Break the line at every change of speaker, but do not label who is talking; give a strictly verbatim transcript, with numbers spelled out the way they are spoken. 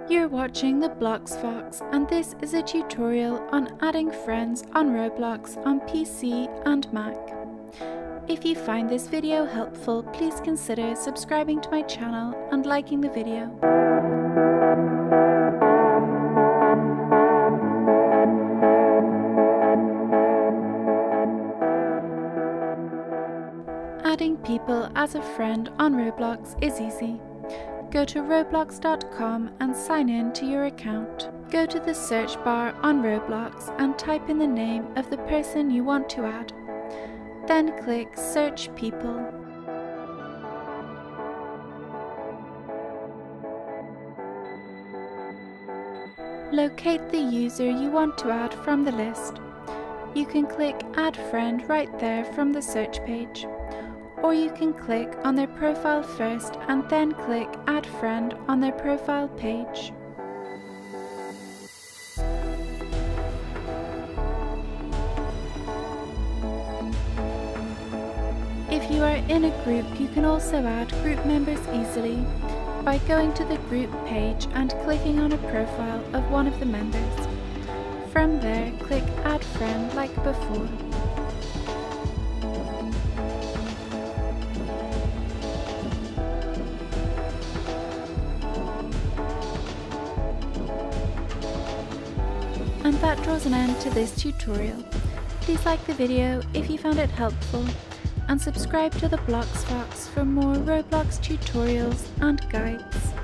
You're watching the Blox Fox, and this is a tutorial on adding friends on Roblox on P C and Mac. If you find this video helpful, please consider subscribing to my channel and liking the video. Adding people as a friend on Roblox is easy. Go to roblox dot com and sign in to your account. Go to the search bar on Roblox and type in the name of the person you want to add. Then click Search People. Locate the user you want to add from the list. You can click Add Friend right there from the search page. Or you can click on their profile first and then click Add Friend on their profile page. If you are in a group, you can also add group members easily by going to the group page and clicking on a profile of one of the members. From there, click Add Friend like before. And that draws an end to this tutorial. Please like the video if you found it helpful, and subscribe to the Blox Fox for more Roblox tutorials and guides.